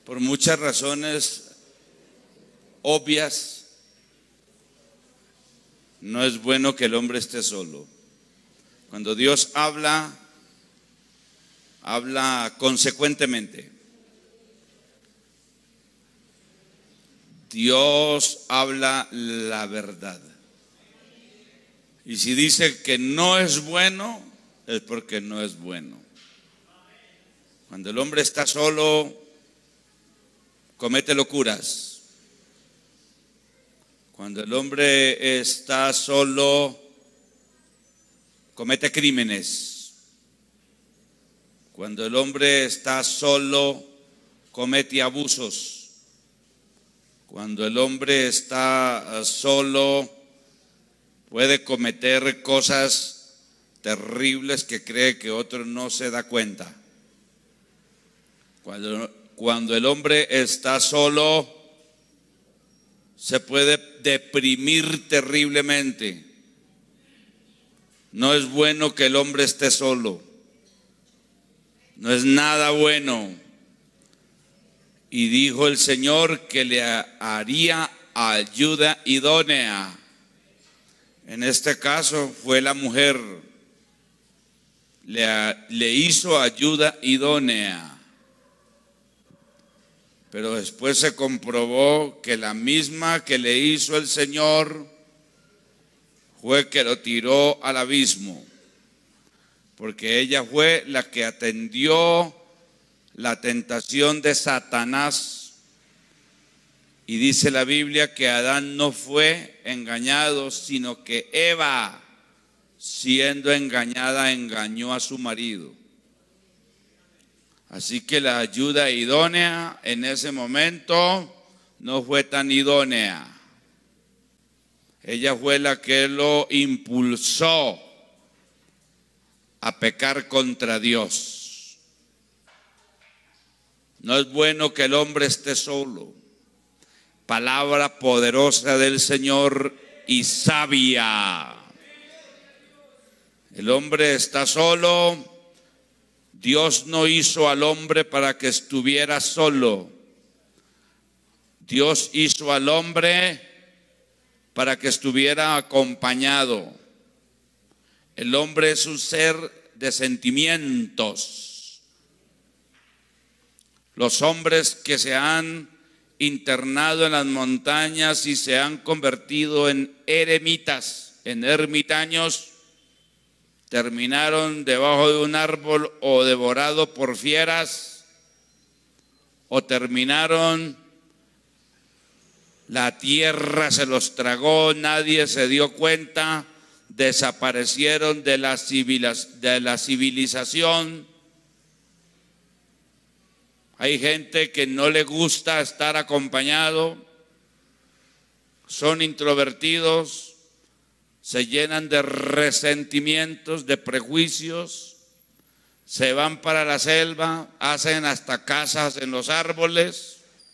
por muchas razones obvias, no es bueno que el hombre esté solo. Cuando Dios habla, habla consecuentemente. Dios habla la verdad. Y si dice que no es bueno, es porque no es bueno. Cuando el hombre está solo, comete locuras. Cuando el hombre está solo, comete crímenes. Cuando el hombre está solo, comete abusos. Cuando el hombre está solo, puede cometer cosas terribles que cree que otro no se da cuenta. Cuando el hombre está solo, se puede deprimir terriblemente. No es bueno que el hombre esté solo. No es nada bueno. Y dijo el Señor que le haría ayuda idónea. En este caso fue la mujer. Le hizo ayuda idónea. Pero después se comprobó que la misma que le hizo el Señor fue que lo tiró al abismo. Porque ella fue la que atendió la tentación de Satanás. Y dice la Biblia que Adán no fue engañado, sino que Eva, siendo engañada, engañó a su marido. Así que la ayuda idónea en ese momento no fue tan idónea. Ella fue la que lo impulsó a pecar contra Dios. No es bueno que el hombre esté solo. Palabra poderosa del Señor y sabia. El hombre está solo. Dios no hizo al hombre para que estuviera solo. Dios hizo al hombre para que estuviera acompañado. El hombre es un ser de sentimientos. Los hombres que se han internado en las montañas y se han convertido en eremitas, en ermitaños, terminaron debajo de un árbol o devorado por fieras, o terminaron, la tierra se los tragó, nadie se dio cuenta, desaparecieron de la civilización. Hay gente que no le gusta estar acompañado, son introvertidos, se llenan de resentimientos, de prejuicios, se van para la selva, hacen hasta casas en los árboles,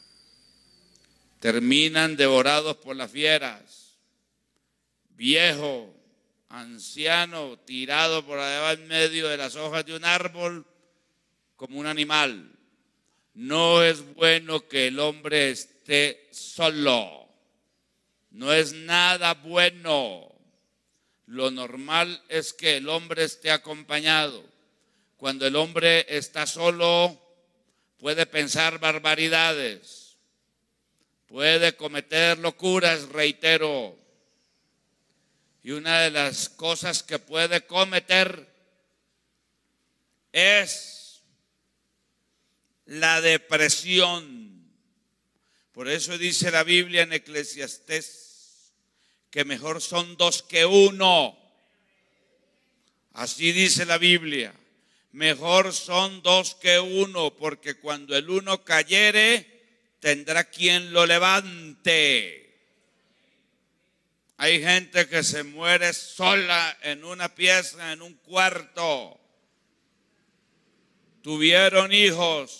terminan devorados por las fieras. Viejo, anciano, tirado por allá en medio de las hojas de un árbol como un animal. No es bueno que el hombre esté solo. No es nada bueno. Lo normal es que el hombre esté acompañado. Cuando el hombre está solo, puede pensar barbaridades, puede cometer locuras, reitero. Y una de las cosas que puede cometer es la depresión. Por eso dice la Biblia en Eclesiastés que mejor son dos que uno. Así dice la Biblia. Mejor son dos que uno, porque cuando el uno cayere, tendrá quien lo levante. Hay gente que se muere sola en una pieza, en un cuarto. Tuvieron hijos,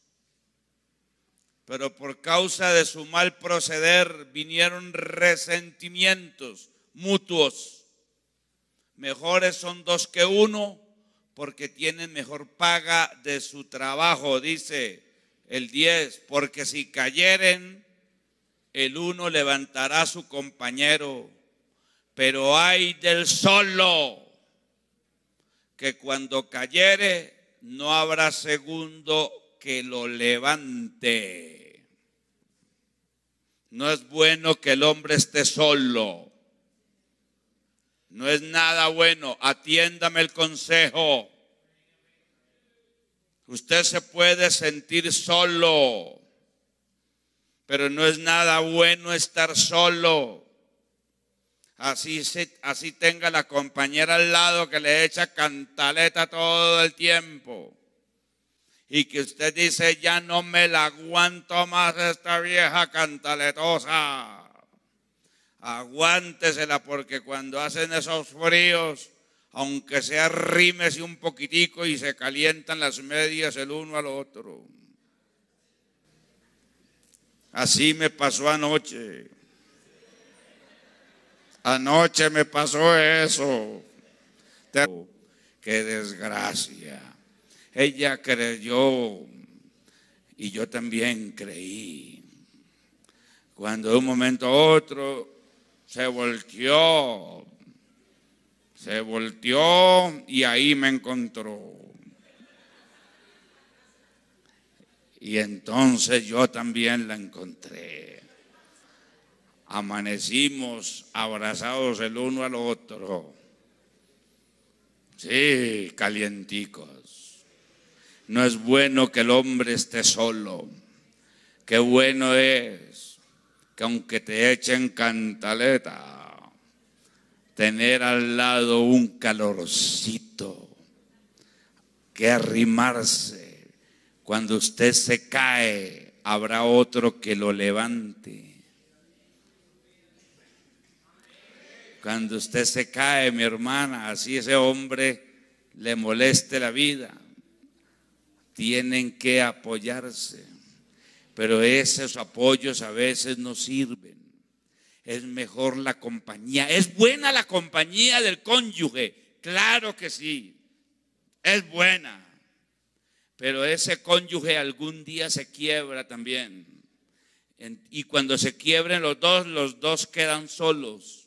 pero por causa de su mal proceder vinieron resentimientos mutuos. Mejores son dos que uno, porque tienen mejor paga de su trabajo, dice El 10, porque si cayeren, el uno levantará a su compañero, pero ay del solo, que cuando cayere no habrá segundo que lo levante. No es bueno que el hombre esté solo. No es nada bueno. Atiéndame el consejo. Usted se puede sentir solo, pero no es nada bueno estar solo. Así tenga la compañera al lado que le echa cantaleta todo el tiempo. Y que usted dice, ya no me la aguanto más esta vieja cantaletosa. Aguántesela, porque cuando hacen esos fríos, aunque sea rímese un poquitico y se calientan las medias el uno al otro. Así me pasó anoche. Anoche me pasó eso. Qué desgracia. Ella creyó y yo también creí. Cuando de un momento a otro se volteó y ahí me encontró. Y entonces yo también la encontré. Amanecimos abrazados el uno al otro. Sí, calienticos. No es bueno que el hombre esté solo. Qué bueno es que aunque te echen cantaleta, tener al lado un calorcito, que arrimarse. Cuando usted se cae, habrá otro que lo levante. Cuando usted se cae, mi hermana, así ese hombre le moleste la vida, tienen que apoyarse. Pero esos apoyos a veces no sirven. Es mejor la compañía. ¿Es buena la compañía del cónyuge? Claro que sí, es buena. Pero ese cónyuge algún día se quiebra también. Y cuando se quiebren los dos quedan solos.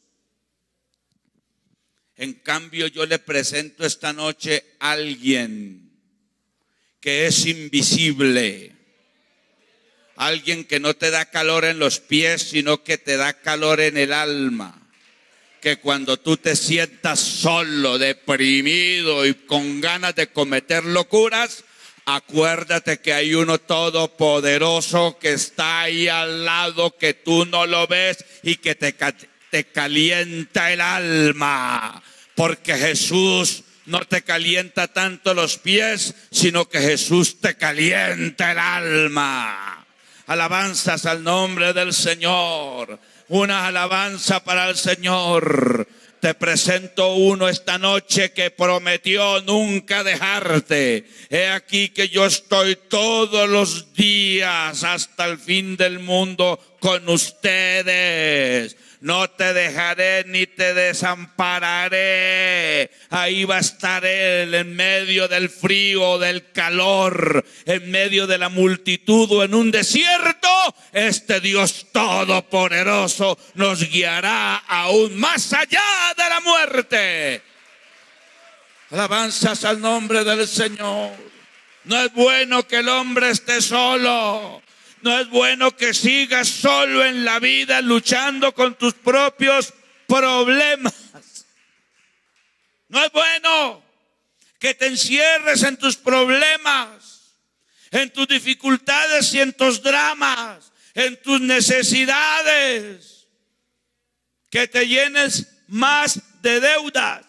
En cambio, yo le presento esta noche a alguien que es invisible. Alguien que no te da calor en los pies, sino que te da calor en el alma. Que cuando tú te sientas solo, deprimido y con ganas de cometer locuras, acuérdate que hay uno todopoderoso que está ahí al lado, que tú no lo ves y que te calienta el alma. Porque Jesús no te calienta tanto los pies, sino que Jesús te calienta el alma. Alabanzas al nombre del Señor. Una alabanza para el Señor. Te presento uno esta noche que prometió nunca dejarte. He aquí que yo estoy todos los días hasta el fin del mundo con ustedes. No te dejaré ni te desampararé. Ahí va a estar Él en medio del frío, del calor, en medio de la multitud o en un desierto. Este Dios todopoderoso nos guiará aún más allá de la muerte. Alabanzas al nombre del Señor. No es bueno que el hombre esté solo. No es bueno que sigas solo en la vida luchando con tus propios problemas. No es bueno que te encierres en tus problemas, en tus dificultades y en tus dramas, en tus necesidades, que te llenes más de deudas.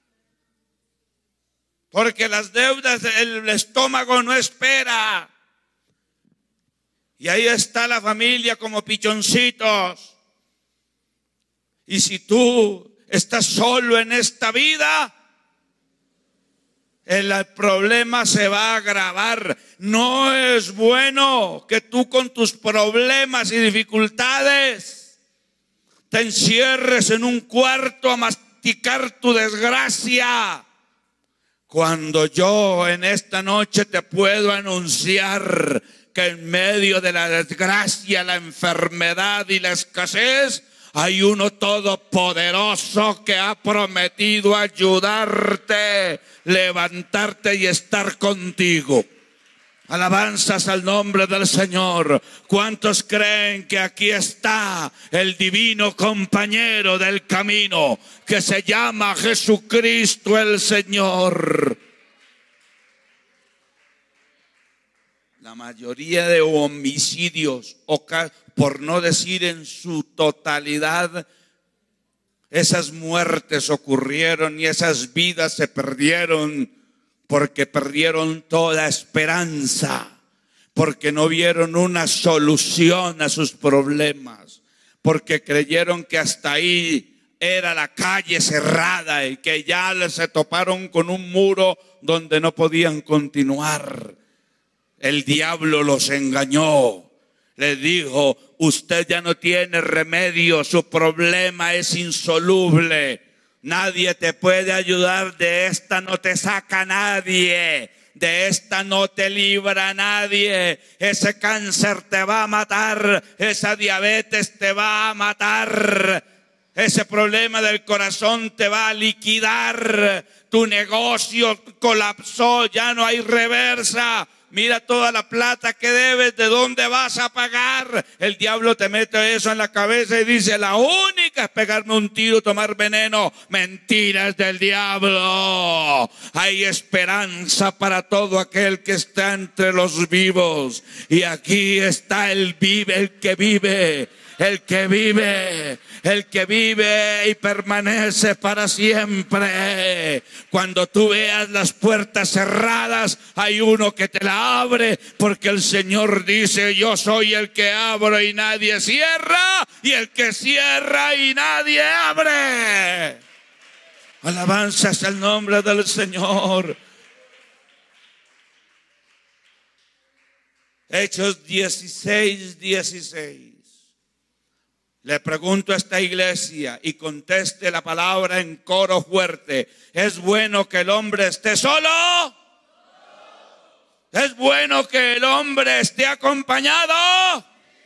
Porque las deudas del estómago no espera. Y ahí está la familia como pichoncitos. Y si tú estás solo en esta vida, el problema se va a agravar. No es bueno que tú con tus problemas y dificultades te encierres en un cuarto a masticar tu desgracia. Cuando yo en esta noche te puedo anunciar que en medio de la desgracia, la enfermedad y la escasez, hay uno todopoderoso que ha prometido ayudarte, levantarte y estar contigo. Alabanzas al nombre del Señor. ¿Cuántos creen que aquí está el divino compañero del camino que se llama Jesucristo el Señor? La mayoría de homicidios, por no decir en su totalidad, esas muertes ocurrieron y esas vidas se perdieron porque perdieron toda esperanza, porque no vieron una solución a sus problemas, porque creyeron que hasta ahí era la calle cerrada y que ya se toparon con un muro donde no podían continuar. El diablo los engañó. Les dijo: usted ya no tiene remedio, su problema es insoluble. Nadie te puede ayudar, de esta no te saca nadie, de esta no te libra nadie. Ese cáncer te va a matar, esa diabetes te va a matar, ese problema del corazón te va a liquidar, tu negocio colapsó, ya no hay reversa. Mira toda la plata que debes, ¿de dónde vas a pagar? El diablo te mete eso en la cabeza y dice: la única es pegarme un tiro, tomar veneno. Mentiras del diablo. Hay esperanza para todo aquel que está entre los vivos. Y aquí está el que vive. El que vive y permanece para siempre. Cuando tú veas las puertas cerradas, hay uno que te la abre, porque el Señor dice: yo soy el que abro y nadie cierra, y el que cierra y nadie abre. Alabanzas al nombre del Señor. Hechos 16:16. Le pregunto a esta iglesia y conteste la palabra en coro fuerte: ¿es bueno que el hombre esté solo? ¿Es bueno que el hombre esté acompañado?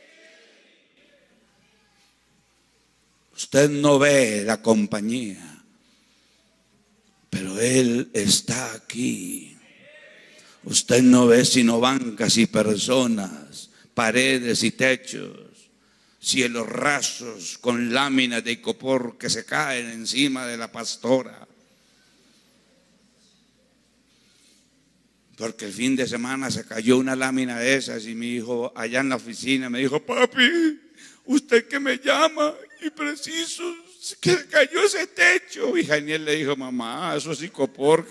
Usted no ve la compañía, pero Él está aquí. Usted no ve sino bancas y personas, paredes y techos, cielos rasos con láminas de icopor que se caen encima de la pastora. Porque el fin de semana se cayó una lámina de esas y mi hijo allá en la oficina me dijo: papi, usted que me llama y preciso que se cayó ese techo. Y Janiel le dijo: mamá, eso es icopor.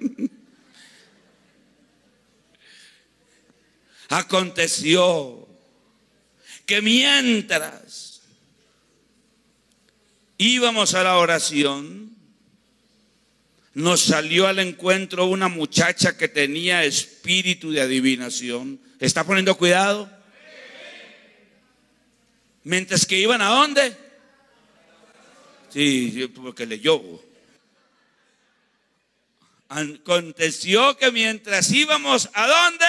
Aconteció que mientras íbamos a la oración, nos salió al encuentro una muchacha que tenía espíritu de adivinación. ¿Está poniendo cuidado? Mientras que iban, ¿a dónde? Sí, porque leyó. Aconteció que mientras íbamos, ¿a dónde?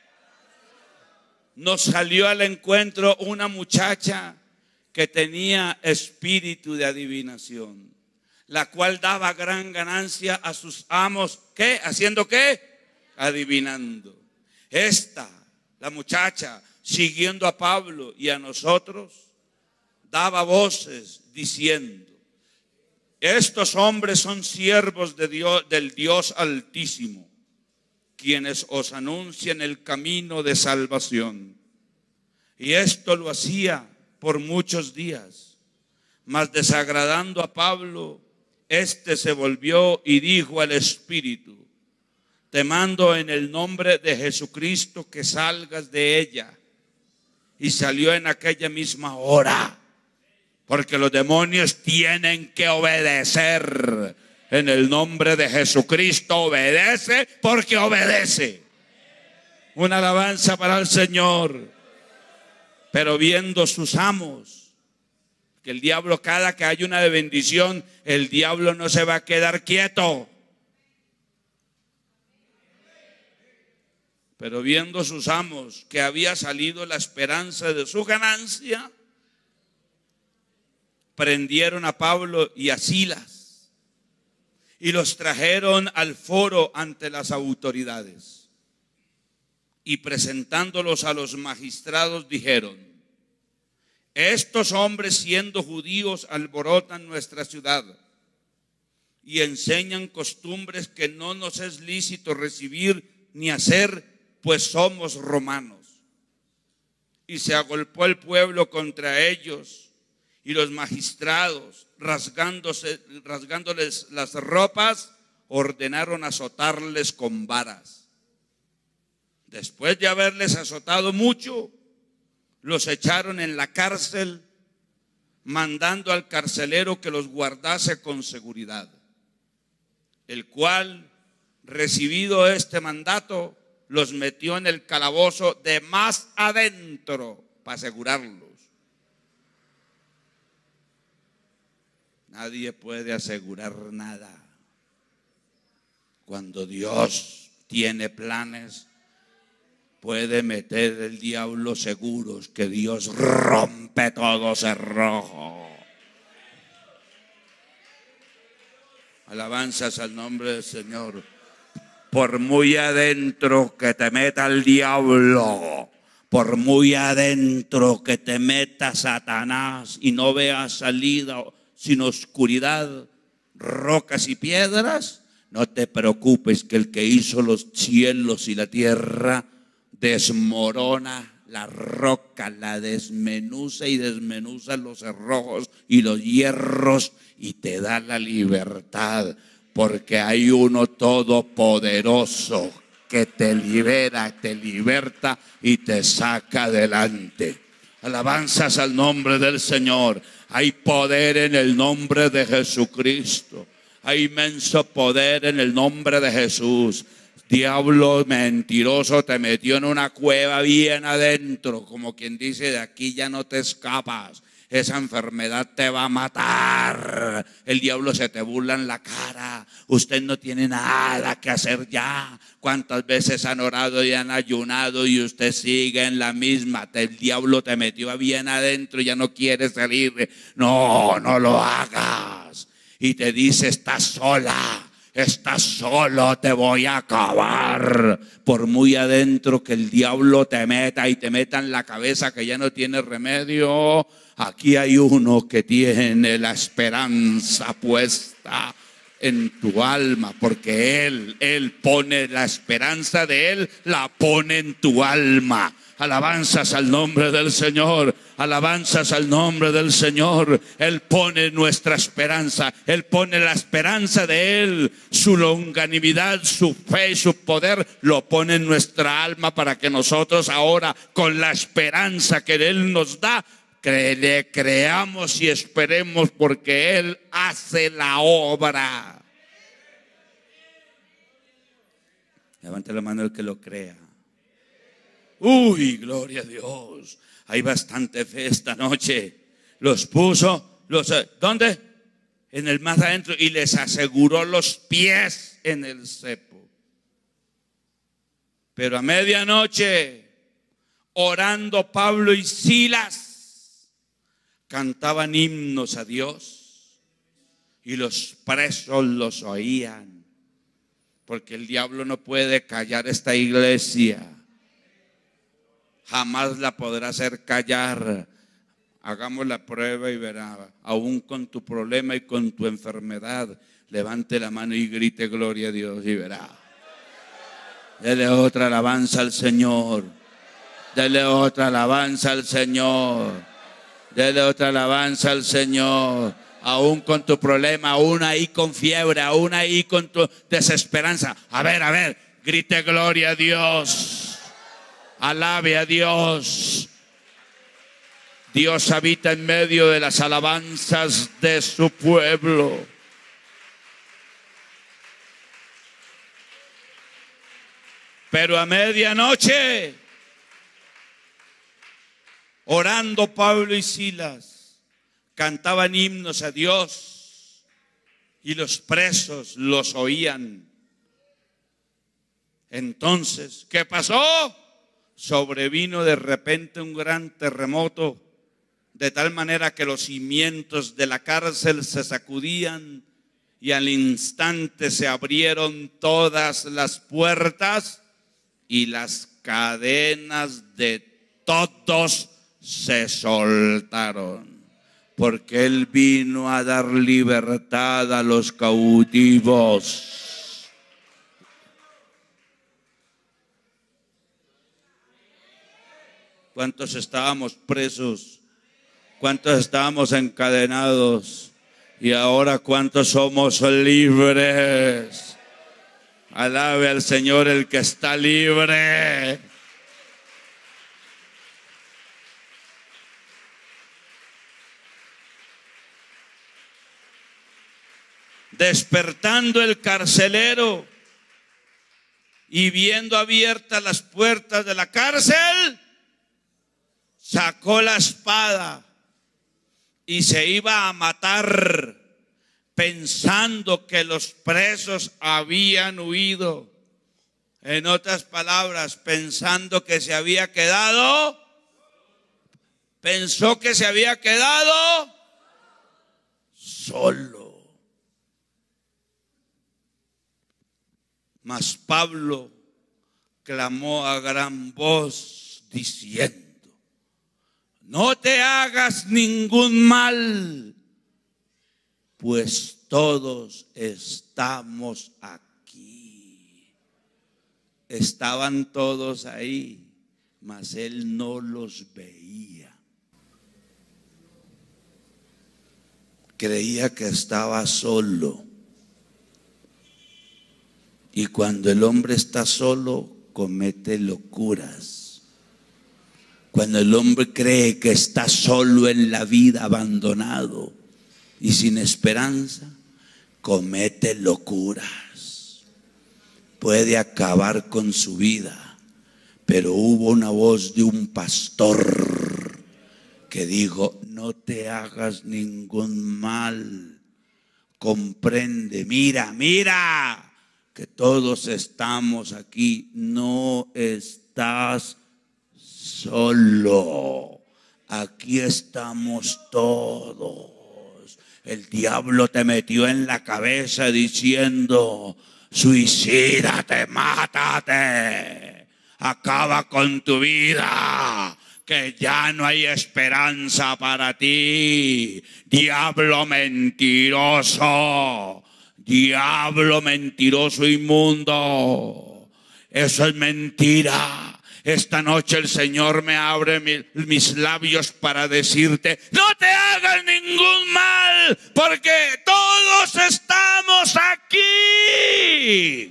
Nos salió al encuentro una muchacha que tenía espíritu de adivinación, la cual daba gran ganancia a sus amos. ¿Qué? ¿Haciendo qué? Adivinando. La muchacha, siguiendo a Pablo y a nosotros, daba voces diciendo: estos hombres son siervos de Dios, del Dios Altísimo, quienes os anuncian el camino de salvación. Y esto lo hacía por muchos días. Mas desagradando a Pablo, éste se volvió y dijo al espíritu: te mando en el nombre de Jesucristo que salgas de ella. Y salió en aquella misma hora, porque los demonios tienen que obedecer. En el nombre de Jesucristo obedece, porque obedece. Una alabanza para el Señor. Pero viendo sus amos, que el diablo, cada que hay una bendición, el diablo no se va a quedar quieto. Pero viendo sus amos que había salido la esperanza de su ganancia, prendieron a Pablo y a Silas y los trajeron al foro ante las autoridades. Y presentándolos a los magistrados dijeron: estos hombres, siendo judíos, alborotan nuestra ciudad y enseñan costumbres que no nos es lícito recibir ni hacer, pues somos romanos. Y se agolpó el pueblo contra ellos, y los magistrados, rasgándoles las ropas, ordenaron azotarles con varas. Después de haberles azotado mucho, los echaron en la cárcel, mandando al carcelero que los guardase con seguridad, el cual, recibido este mandato, los metió en el calabozo de más adentro para asegurarlos. Nadie puede asegurar nada. Cuando Dios tiene planes, puede meter el diablo seguros que Dios rompe todo cerrojo. Alabanzas al nombre del Señor. Por muy adentro que te meta el diablo, por muy adentro que te meta Satanás y no veas salida sino oscuridad, rocas y piedras, no te preocupes, que el que hizo los cielos y la tierra desmorona la roca, la desmenuza y desmenuza los cerrojos y los hierros y te da la libertad, porque hay uno todopoderoso que te libera, te liberta y te saca adelante. Alabanzas al nombre del Señor. Hay poder en el nombre de Jesucristo. Hay inmenso poder en el nombre de Jesús. Diablo mentiroso, te metió en una cueva bien adentro, como quien dice: de aquí ya no te escapas. Esa enfermedad te va a matar. El diablo se te burla en la cara. Usted no tiene nada que hacer ya. ¿Cuántas veces han orado y han ayunado y usted sigue en la misma? El diablo te metió bien adentro y ya no quiere salir. No, no lo hagas. Y te dice: estás sola, estás solo, te voy a acabar. Por muy adentro que el diablo te meta y te meta en la cabeza que ya no tiene remedio, aquí hay uno que tiene la esperanza puesta en tu alma, porque Él pone la esperanza de Él, la pone en tu alma. Alabanzas al nombre del Señor, alabanzas al nombre del Señor. Él pone nuestra esperanza, Él pone la esperanza de Él, su longanimidad, su fe y su poder, lo pone en nuestra alma para que nosotros ahora, con la esperanza que Él nos da, le creamos y esperemos, porque Él hace la obra. Levante la mano el que lo crea. Uy, gloria a Dios. Hay bastante fe esta noche. Los puso, ¿dónde? En el más adentro, y les aseguró los pies en el cepo. Pero a medianoche, orando Pablo y Silas, cantaban himnos a Dios y los presos los oían, porque el diablo no puede callar esta iglesia. Jamás la podrá hacer callar. Hagamos la prueba y verá. Aún con tu problema y con tu enfermedad, levante la mano y grite gloria a Dios y verá. Dele otra alabanza al Señor. Dele otra alabanza al Señor. Dele otra alabanza al Señor. Aún con tu problema, aún ahí con fiebre, aún ahí con tu desesperanza. A ver, grite gloria a Dios. Alabe a Dios. Dios habita en medio de las alabanzas de su pueblo. Pero a medianoche, orando Pablo y Silas, cantaban himnos a Dios y los presos los oían. Entonces, ¿qué pasó? Sobrevino de repente un gran terremoto, de tal manera que los cimientos de la cárcel se sacudían y al instante se abrieron todas las puertas y las cadenas de todos se soltaron, porque Él vino a dar libertad a los cautivos. ¿Cuántos estábamos presos? ¿Cuántos estábamos encadenados? Y ahora ¿cuántos somos libres? Alabe al Señor el que está libre. Despertando el carcelero y viendo abiertas las puertas de la cárcel, sacó la espada y se iba a matar, pensando que los presos habían huido. En otras palabras, pensando que se había quedado, pensó que se había quedado solo. Mas Pablo clamó a gran voz diciendo: no te hagas ningún mal, pues todos estamos aquí. Estaban todos ahí, mas él no los veía. Creía que estaba solo. Y cuando el hombre está solo, comete locuras. Cuando el hombre cree que está solo en la vida, abandonado y sin esperanza, comete locuras. Puede acabar con su vida. Pero hubo una voz de un pastor que dijo: no te hagas ningún mal. Comprende, mira, que todos estamos aquí. No estás solo. Aquí estamos todos. El diablo te metió en la cabeza diciendo: suicídate, mátate, acaba con tu vida, que ya no hay esperanza para ti. Diablo mentiroso, diablo mentiroso inmundo. Eso es mentira. Esta noche el Señor me abre mis labios para decirte: no te hagas ningún mal, porque todos estamos aquí.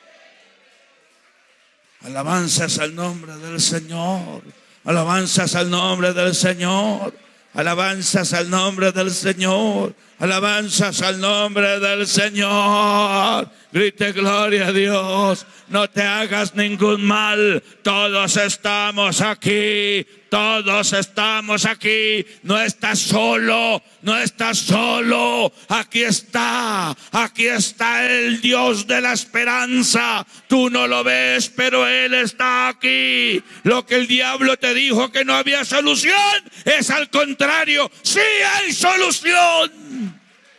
Alabanzas al nombre del Señor. Alabanzas al nombre del Señor. Alabanzas al nombre del Señor. Alabanzas al nombre del Señor. Grite gloria a Dios. No te hagas ningún mal. Todos estamos aquí. Todos estamos aquí. No estás solo. No estás solo. Aquí está el Dios de la esperanza. Tú no lo ves, pero Él está aquí. Lo que el diablo te dijo que no había solución, es al contrario. Sí hay solución.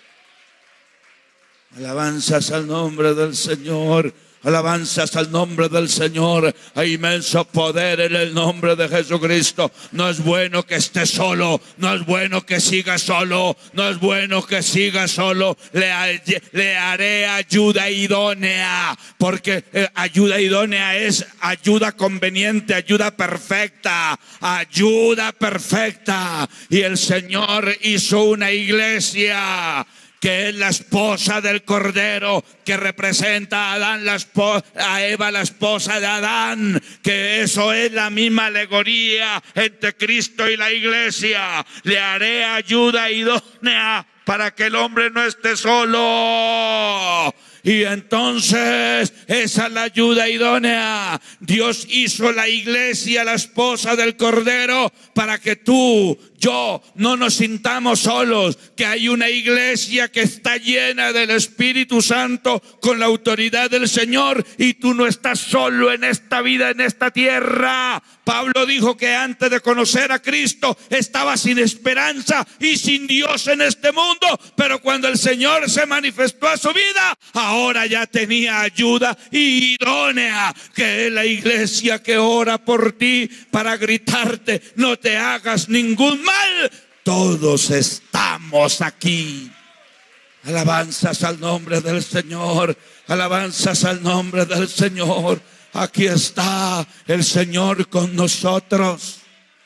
Alabanzas al nombre del Señor. Alabanzas al nombre del Señor. Hay inmenso poder en el nombre de Jesucristo. No es bueno que estés solo. No es bueno que sigas solo. No es bueno que sigas solo. Le haré ayuda idónea. Porque ayuda idónea es ayuda conveniente, ayuda perfecta. Ayuda perfecta. Y el Señor hizo una iglesia que es la esposa del Cordero, que representa a Adán, a Eva, la esposa de Adán, que eso es la misma alegoría entre Cristo y la iglesia. Le haré ayuda idónea para que el hombre no esté solo. Y entonces esa es la ayuda idónea. Dios hizo la iglesia, la esposa del Cordero, para que tú, yo no nos sintamos solos, que hay una iglesia que está llena del Espíritu Santo con la autoridad del Señor, y tú no estás solo en esta vida, en esta tierra. Pablo dijo que antes de conocer a Cristo estaba sin esperanza y sin Dios en este mundo, pero cuando el Señor se manifestó a su vida, ahora ya tenía ayuda idónea, que es la iglesia que ora por ti para gritarte: no te hagas ningún mal, todos estamos aquí. Alabanzas al nombre del Señor, alabanzas al nombre del Señor. Aquí está el Señor con nosotros.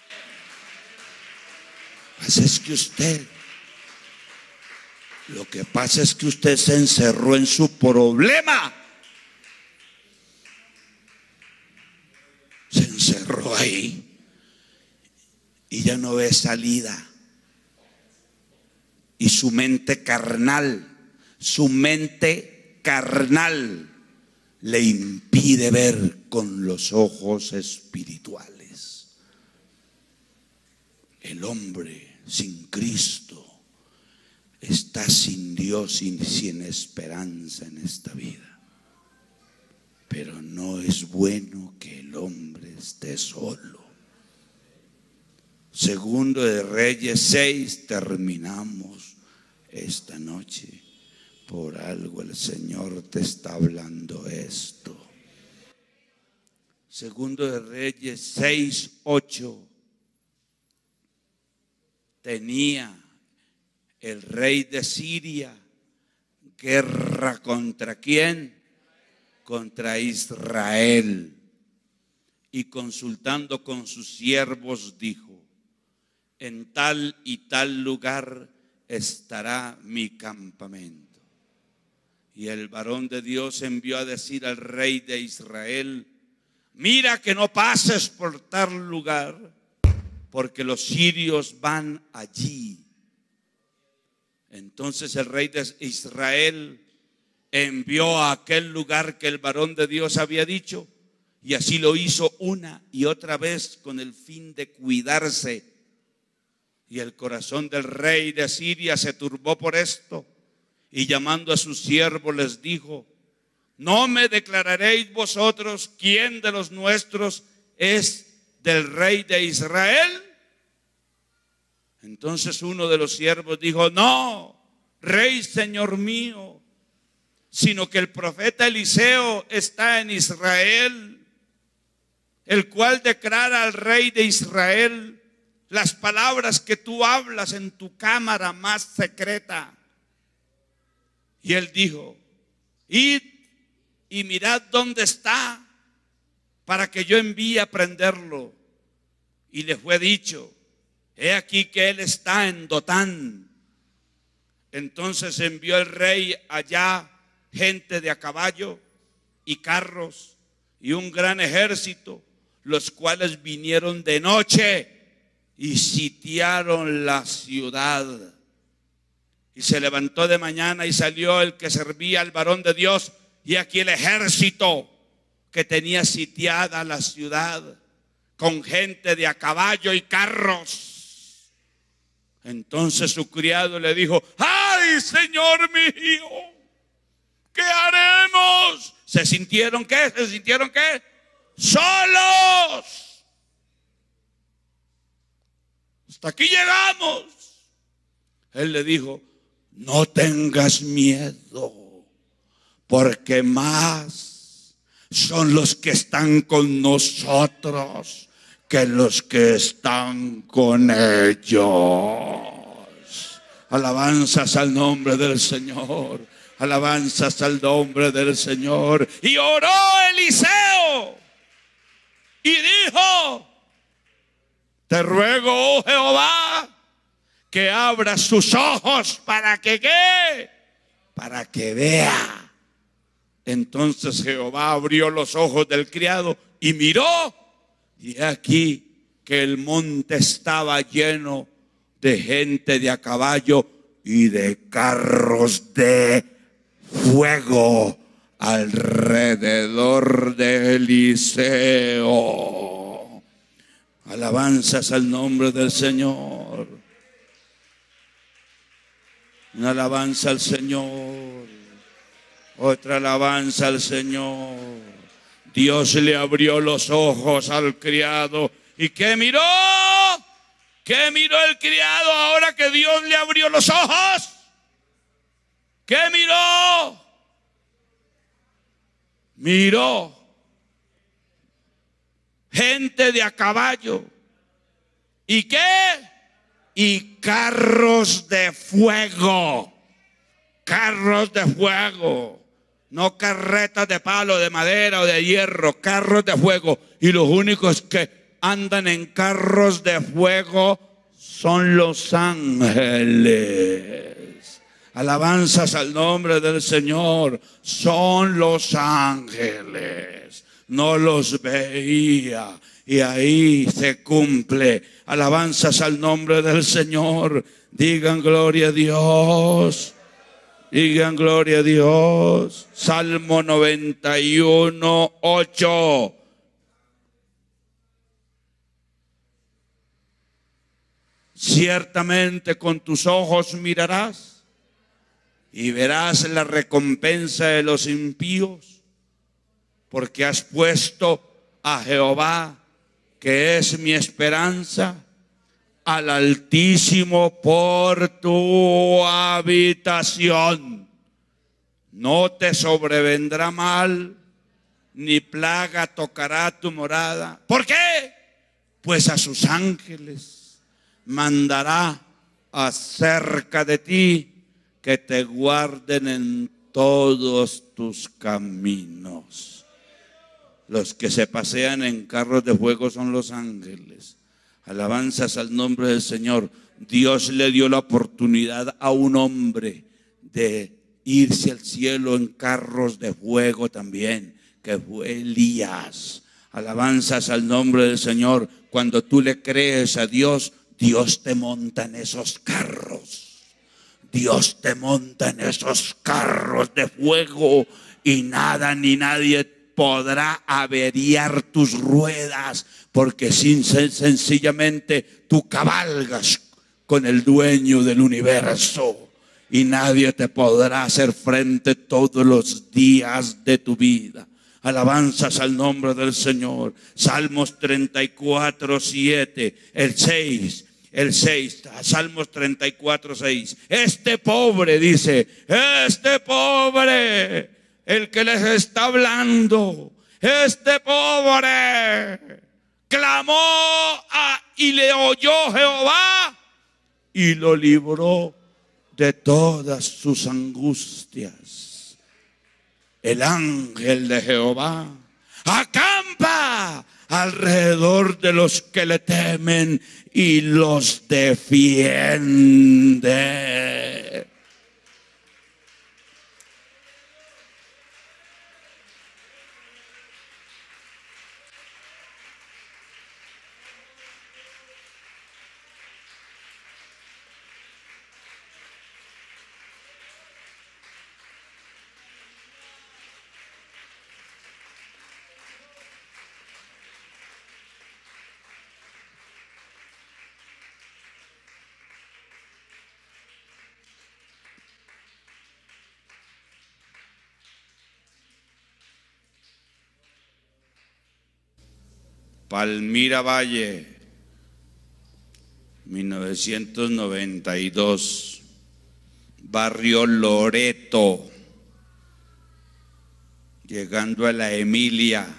Así es que lo que pasa es que usted se encerró en su problema. Se encerró ahí y ya no ve salida. Y su mente carnal le impide ver con los ojos espirituales. El hombre sin Cristo está sin Dios y sin esperanza en esta vida. Pero no es bueno que el hombre esté solo. Segundo de Reyes 6, terminamos esta noche. Por algo el Señor te está hablando esto. Segundo de Reyes 6, 8. Tenía el rey de Siria guerra ¿contra quién? Contra Israel. Y consultando con sus siervos dijo: en tal y tal lugar estará mi campamento. Y el varón de Dios envió a decir al rey de Israel: mira que no pases por tal lugar, porque los sirios van allí. Entonces el rey de Israel envió a aquel lugar que el varón de Dios había dicho, y así lo hizo una y otra vez con el fin de cuidarse. Y el corazón del rey de Siria se turbó por esto, y llamando a sus siervos les dijo: ¿no me declararéis vosotros quién de los nuestros es del rey de Israel? Entonces uno de los siervos dijo: no, rey, señor mío, sino que el profeta Eliseo está en Israel, el cual declara al rey de Israel las palabras que tú hablas en tu cámara más secreta. Y él dijo: id y mirad dónde está, para que yo envíe a prenderlo. Y le fue dicho: he aquí que él está en Dotán. Entonces envió el rey allá gente de a caballo y carros y un gran ejército, los cuales vinieron de noche y sitiaron la ciudad. Y se levantó de mañana y salió el que servía al varón de Dios, y aquí el ejército que tenía sitiada la ciudad con gente de a caballo y carros. Entonces su criado le dijo: ¡ay, señor mío! ¿Qué haremos? ¿Se sintieron qué? ¿Se sintieron qué? ¡Solos! Hasta aquí llegamos. Él le dijo: no tengas miedo, porque más son los que están con nosotros que los que están con ellos. Alabanzas al nombre del Señor. Alabanzas al nombre del Señor. Y oró Eliseo y dijo: te ruego, oh Jehová, que abra sus ojos para que ¿qué? Para que vea. Entonces Jehová abrió los ojos del criado y miró, y aquí que el monte estaba lleno de gente de a caballo y de carros de fuego alrededor de Eliseo. Alabanzas al nombre del Señor. Una alabanza al Señor. Otra alabanza al Señor. Dios le abrió los ojos al criado. ¿Y qué miró? ¿Qué miró el criado ahora que Dios le abrió los ojos? ¿Qué miró? Miró gente de a caballo. ¿Y qué? Y carros de fuego. Carros de fuego. No carretas de palo, de madera o de hierro. Carros de fuego. Y los únicos que andan en carros de fuego son los ángeles. Alabanzas al nombre del Señor. Son los ángeles. No los veía. Y ahí se cumple. Alabanzas al nombre del Señor. Digan gloria a Dios. Digan gloria a Dios. Salmo 91, 8. Ciertamente con tus ojos mirarás y verás la recompensa de los impíos, porque has puesto a Jehová, que es mi esperanza, al Altísimo por tu habitación. No te sobrevendrá mal, ni plaga tocará tu morada. ¿Por qué? Pues a sus ángeles mandará acerca de ti, que te guarden en todos tus caminos. Los que se pasean en carros de fuego son los ángeles. Alabanzas al nombre del Señor. Dios le dio la oportunidad a un hombre de irse al cielo en carros de fuego también, que fue Elías. Alabanzas al nombre del Señor. Cuando tú le crees a Dios, Dios te monta en esos carros. Dios te monta en esos carros de fuego y nada ni nadie podrá averiar tus ruedas, porque sencillamente tú cabalgas con el dueño del universo y nadie te podrá hacer frente todos los días de tu vida. Alabanzas al nombre del Señor. Salmos 34, 7, el 6, Salmos 34, 6. Este pobre, dice, este pobre, el que les está hablando, este pobre clamó y le oyó Jehová y lo libró de todas sus angustias. El ángel de Jehová acampa alrededor de los que le temen y los defiende. Palmira Valle, 1992, barrio Loreto, llegando a la Emilia.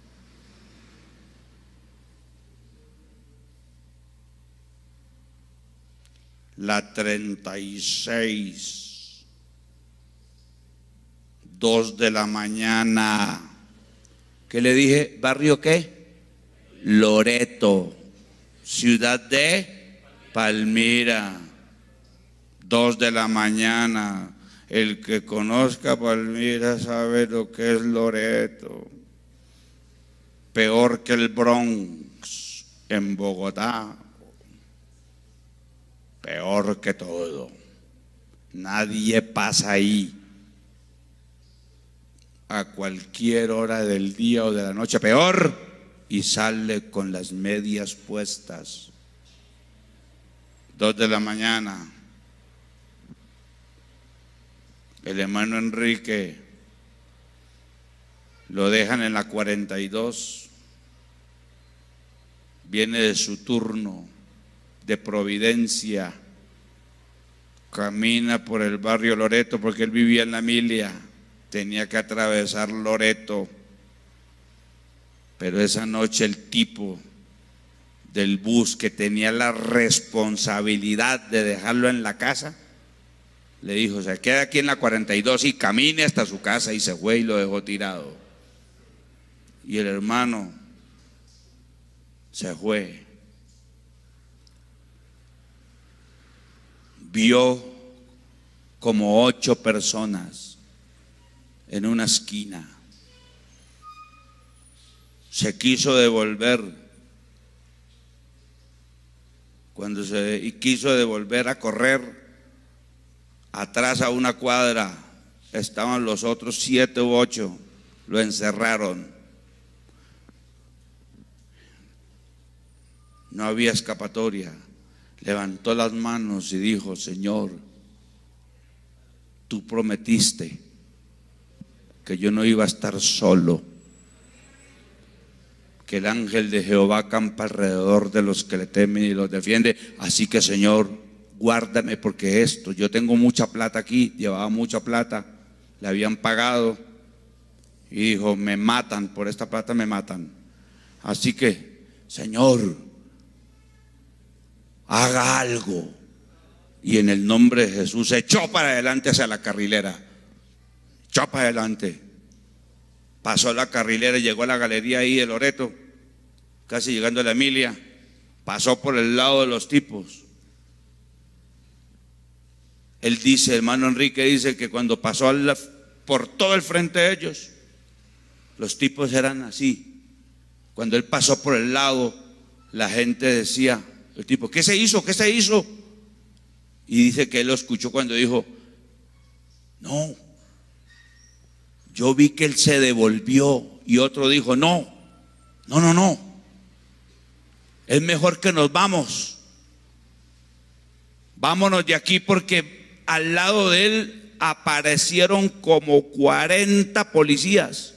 La 36, 2 de la mañana. ¿Qué le dije? ¿Barrio qué? Loreto, ciudad de Palmira, 2 de la mañana. El que conozca Palmira sabe lo que es Loreto. Peor que el Bronx en Bogotá. Peor que todo. Nadie pasa ahí a cualquier hora del día o de la noche. Peor. Y sale con las medias puestas. 2 de la mañana. El hermano Enrique lo dejan en la 42. Viene de su turno de Providencia. Camina por el barrio Loreto porque él vivía en la Milia. Tenía que atravesar Loreto. Pero esa noche el tipo del bus que tenía la responsabilidad de dejarlo en la casa, le dijo: se queda aquí en la 42 y camine hasta su casa, y se fue y lo dejó tirado. Y el hermano se fue. Vio como 8 personas en una esquina. Se quiso devolver. Cuando quiso devolver a correr, atrás a una cuadra estaban los otros 7 u 8, lo encerraron. No había escapatoria. Levantó las manos y dijo: Señor, tú prometiste que yo no iba a estar solo, que el ángel de Jehová acampa alrededor de los que le temen y los defiende. Así que, Señor, guárdame, porque yo tengo mucha plata aquí, llevaba mucha plata, le habían pagado, y dijo: me matan, por esta plata me matan. Así que, Señor, haga algo. Y en el nombre de Jesús se echó para adelante hacia la carrilera, echó para adelante. Pasó la carrilera y llegó a la galería ahí de Loreto, casi llegando a la Emilia. Pasó por el lado de los tipos. Él dice, hermano Enrique dice, que cuando pasó por todo el frente de ellos, los tipos eran así. Cuando él pasó por el lado, la gente decía, el tipo: ¿qué se hizo? ¿Qué se hizo? Y dice que él lo escuchó cuando dijo: no, yo vi que él se devolvió. Y otro dijo: no, es mejor que nos vamos. Vámonos de aquí, porque al lado de él aparecieron como 40 policías.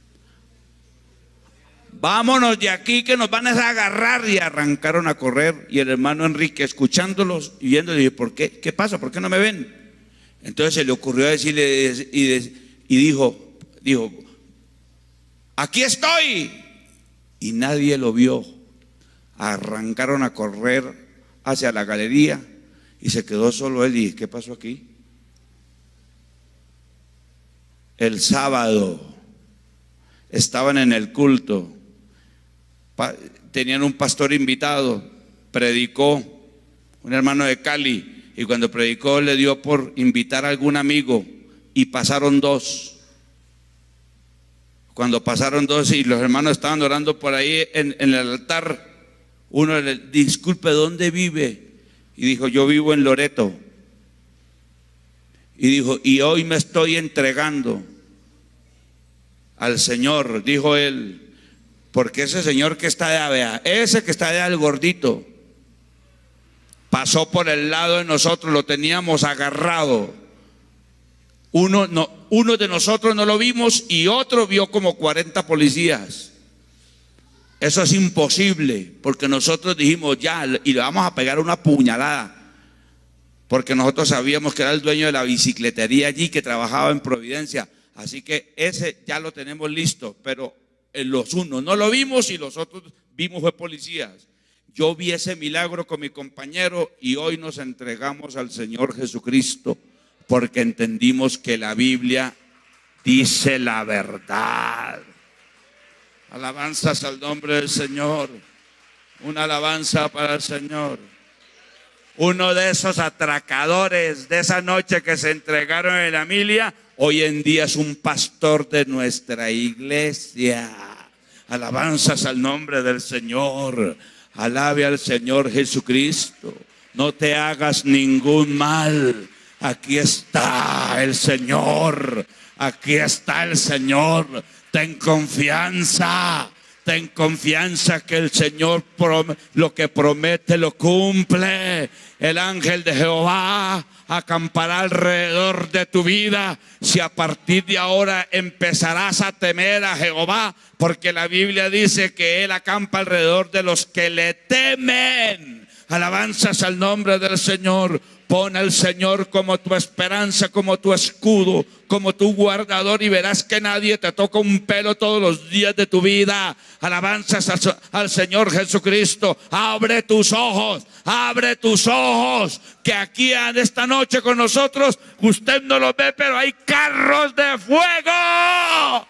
Vámonos de aquí que nos van a agarrar. Y arrancaron a correr. Y el hermano Enrique, escuchándolos y viéndolos, dije: ¿por qué? ¿Qué pasa? ¿Por qué no me ven? Entonces se le ocurrió decirle y dijo: aquí estoy. Y nadie lo vio. Arrancaron a correr hacia la galería y se quedó solo él. Y ¿qué pasó aquí? El sábado estaban en el culto, tenían un pastor invitado, predicó un hermano de Cali, y cuando predicó le dio por invitar a algún amigo, y pasaron 2. Cuando pasaron 2 y los hermanos estaban orando por ahí en el altar, uno le dijo: disculpe, ¿dónde vive? Y dijo: yo vivo en Loreto. Y dijo: y hoy me estoy entregando al Señor, dijo él, porque ese señor que está allá, ese que está allá, el gordito, pasó por el lado de nosotros, lo teníamos agarrado. Uno de nosotros no lo vimos y otro vio como 40 policías. Eso es imposible, porque nosotros dijimos: ya, y le vamos a pegar una puñalada, porque nosotros sabíamos que era el dueño de la bicicletería allí, que trabajaba en Providencia. Así que ese ya lo tenemos listo, pero los unos no lo vimos y los otros vimos fue policías. Yo vi ese milagro con mi compañero y hoy nos entregamos al Señor Jesucristo, porque entendimos que la Biblia dice la verdad. Alabanzas al nombre del Señor. Una alabanza para el Señor. Uno de esos atracadores de esa noche que se entregaron en la Emilia, hoy en día es un pastor de nuestra iglesia. Alabanzas al nombre del Señor. Alabe al Señor Jesucristo. No te hagas ningún mal. Aquí está el Señor. Aquí está el Señor. Ten confianza. Ten confianza que el Señor lo que promete lo cumple. El ángel de Jehová acampará alrededor de tu vida si a partir de ahora empezarás a temer a Jehová, porque la Biblia dice que Él acampa alrededor de los que le temen. Alabanzas al nombre del Señor. Pon al Señor como tu esperanza, como tu escudo, como tu guardador, y verás que nadie te toca un pelo todos los días de tu vida. Alabanzas al Señor Jesucristo. Abre tus ojos, que aquí en esta noche con nosotros, usted no lo ve, pero hay carros de fuego.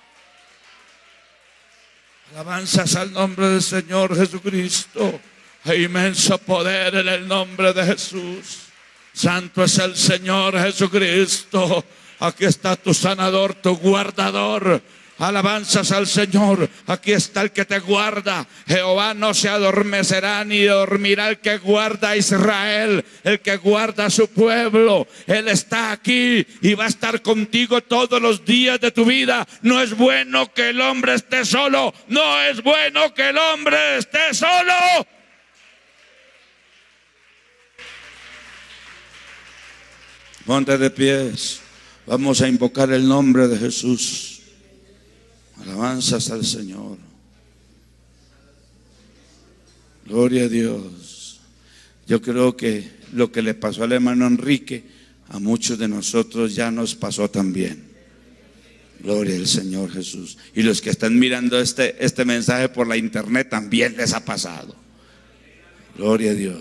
Alabanzas al nombre del Señor Jesucristo. Hay inmenso poder en el nombre de Jesús. Santo es el Señor Jesucristo. Aquí está tu sanador, tu guardador. Alabanzas al Señor. Aquí está el que te guarda. Jehová no se adormecerá ni dormirá el que guarda a Israel, el que guarda a su pueblo. Él está aquí y va a estar contigo todos los días de tu vida. No es bueno que el hombre esté solo. No es bueno que el hombre esté solo. Ponte de pies. Vamos a invocar el nombre de Jesús. Alabanzas al Señor. Gloria a Dios. Yo creo que lo que le pasó al hermano Enrique, a muchos de nosotros ya nos pasó también. Gloria al Señor Jesús. Y los que están mirando este mensaje por la internet también les ha pasado. Gloria a Dios.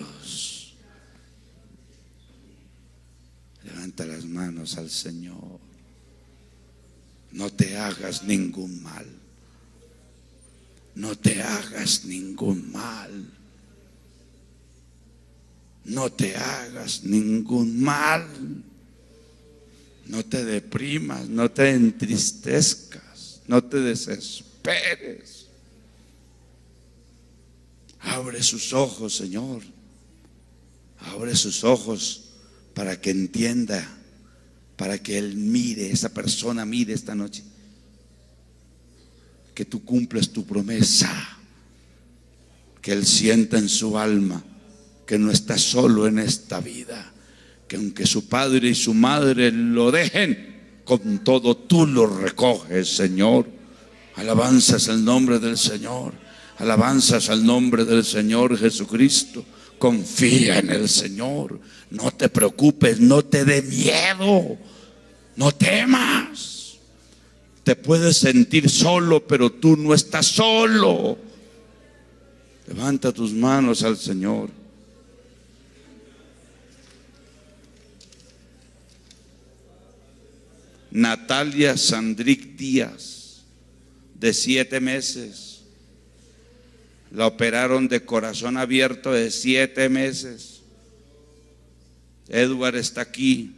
Levanta las manos al Señor. No te hagas ningún mal. No te hagas ningún mal. No te hagas ningún mal. No te deprimas, no te entristezcas, no te desesperes. Abre sus ojos, Señor. Abre sus ojos para que entienda, para que Él mire, esa persona mire esta noche, que tú cumples tu promesa, que Él sienta en su alma que no está solo en esta vida, que aunque su padre y su madre lo dejen, con todo tú lo recoges, Señor. Alabanzas al nombre del Señor, alabanzas al nombre del Señor Jesucristo. Confía en el Señor. No te preocupes, no te dé miedo, no temas. Te puedes sentir solo, pero tú no estás solo. Levanta tus manos al Señor. Natalia Sandrick Díaz, de 7 meses. La operaron de corazón abierto de 7 meses. Edward está aquí.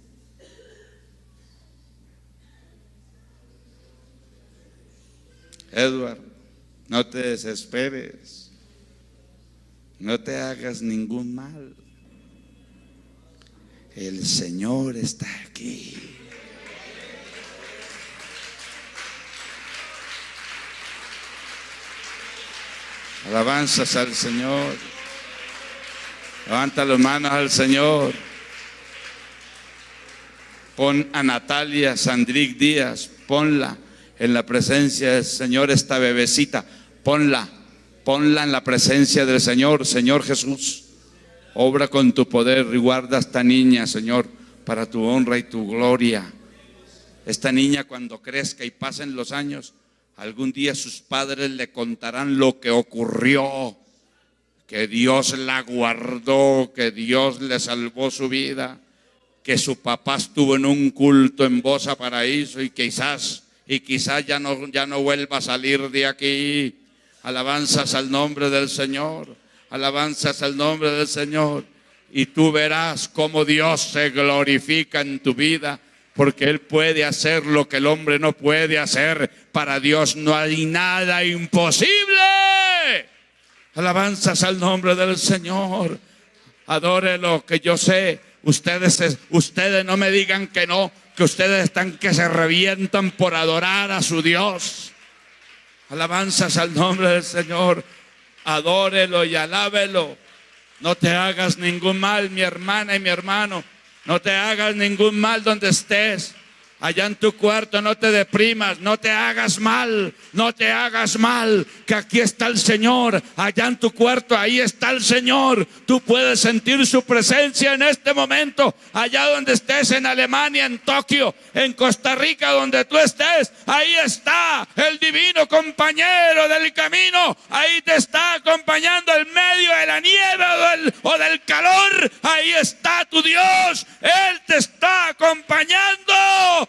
Edward, no te desesperes. No te hagas ningún mal. El Señor está aquí. Alabanzas al Señor. Levanta las manos al Señor. Pon a Natalia Sandrick Díaz, ponla en la presencia del Señor, esta bebecita, ponla en la presencia del Señor. Señor Jesús, obra con tu poder y guarda a esta niña, Señor, para tu honra y tu gloria. Esta niña, cuando crezca y pasen los años, algún día sus padres le contarán lo que ocurrió, que Dios la guardó, que Dios le salvó su vida, que su papá estuvo en un culto en Bosa Paraíso y quizás ya no vuelva a salir de aquí. Alabanzas al nombre del Señor, alabanzas al nombre del Señor. Y tú verás cómo Dios se glorifica en tu vida, porque Él puede hacer lo que el hombre no puede hacer. Para Dios no hay nada imposible. Alabanzas al nombre del Señor. Adórelo, que yo sé, ustedes no me digan que no, que ustedes están que se revientan por adorar a su Dios. Alabanzas al nombre del Señor. Adórelo y alábelo. No te hagas ningún mal, mi hermana y mi hermano. No te hagas ningún mal donde estés. Allá en tu cuarto no te deprimas, no te hagas mal, no te hagas mal, que aquí está el Señor. Allá en tu cuarto, ahí está el Señor. Tú puedes sentir su presencia en este momento. Allá donde estés, en Alemania, en Tokio, en Costa Rica, donde tú estés, ahí está el divino compañero del camino. Ahí te está acompañando en medio de la nieve o del calor. Ahí está tu Dios. Él te está acompañando.